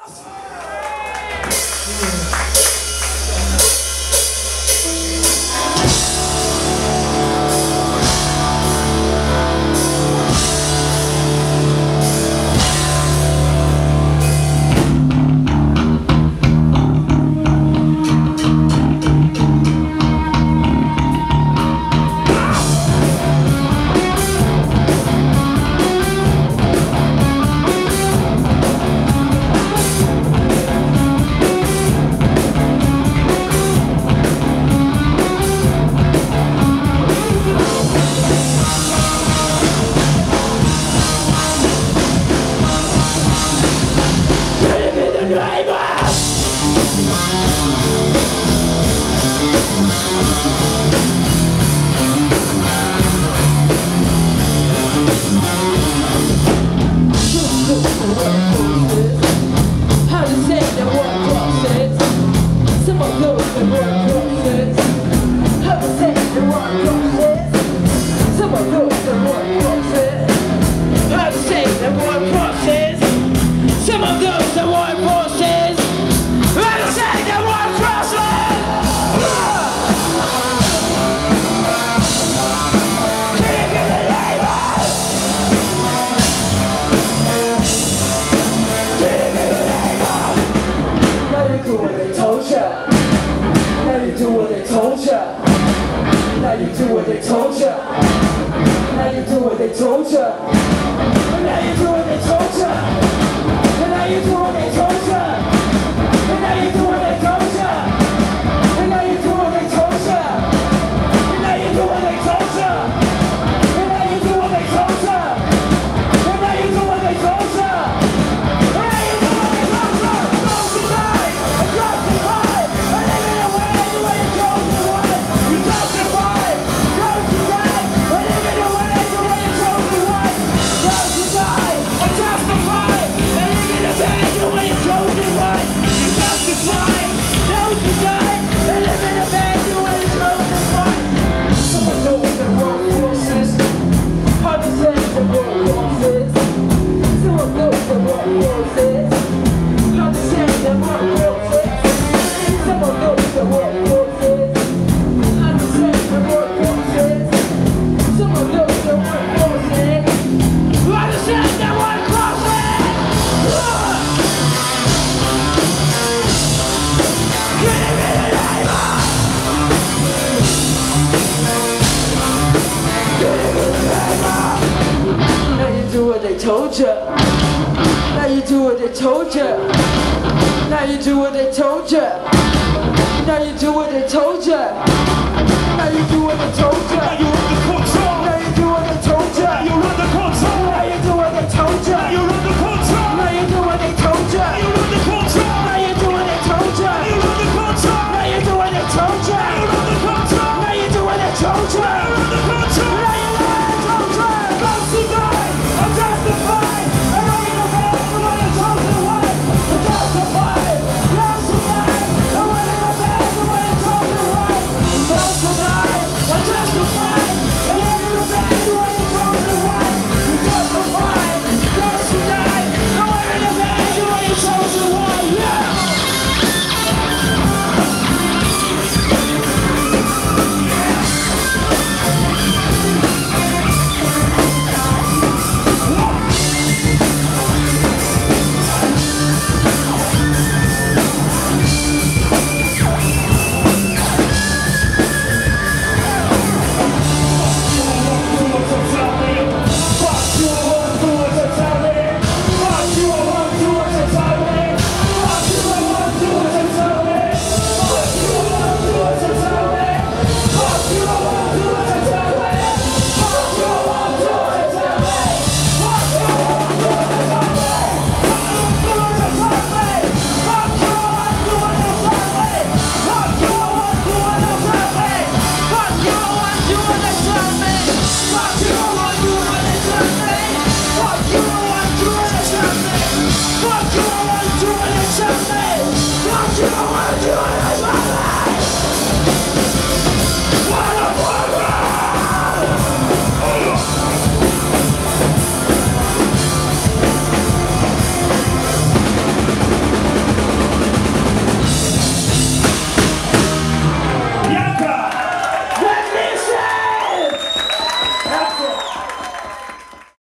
Now you do what they told ya. Now you do what they told ya. Now you do what they told ya. Now you do what they told ya. Now you do what they told ya. Now you do what they told ya. Now you do what they told ya. Now you do what they told ya. Now you do what they told ya. Now you do what they told ya. Close your eyes, across the pie, and then get away the way you chose to run. You justify, close your eyes, and then get away the way you chose to run. Close your eyes, and justify, and then get away the way you chose to run. You justify, close your eyes, and then get away the way you chose to run. Someone knows the wrong forces. How to say the wrong forces. Someone knows the wrong forces. How to say the wrong forces. Someone knows the wrong forces. How to say the wrong forces. Someone knows the wrong forces. How to say the wrong forces. Get it in the name of. Get it in the name of. Now you do what they told ya. Now you do what they told ya. Now you do what they told ya. Now you do what they told ya. Now you do what they told ya. Now you're under control. Now you do what they told ya. Now you're under control. Now you do what they told ya. Now you're under control. Now you do what they told ya. Now you're under control. Now you do what they told ya. Now you're under control. Now you do what they told ya. Now you're under control. Now you do what they told ya. Now you're under control. Now you do what they told ya. Close your eyes, I'm justified. I know you know better than what they told you what. I'm justified. Close your eyes. I know you know better than what they told you what. Close your eyes. I'm justified. I know you know better than what they told you what. I'm justified. Close your eyes. I know you know better than what they told you what. Yeah. Fuck you, I want to do it.